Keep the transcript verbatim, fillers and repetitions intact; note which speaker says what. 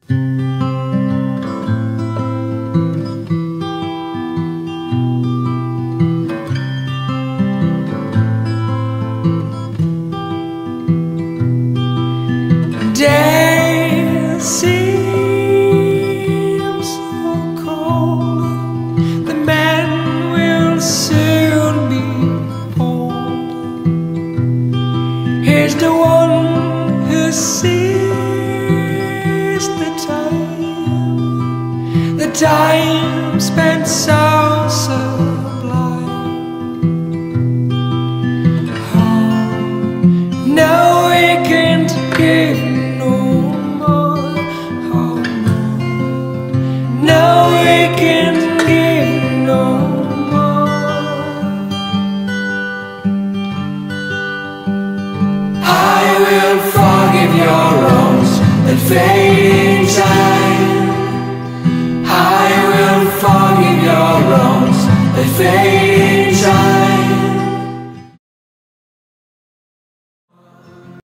Speaker 1: Day seems so cold, the man will soon be old. Here's the one who sees the time, the time spent so sublime. Oh, no, we can't give your wrongs that fade in time. I will forgive your wrongs that fade in time.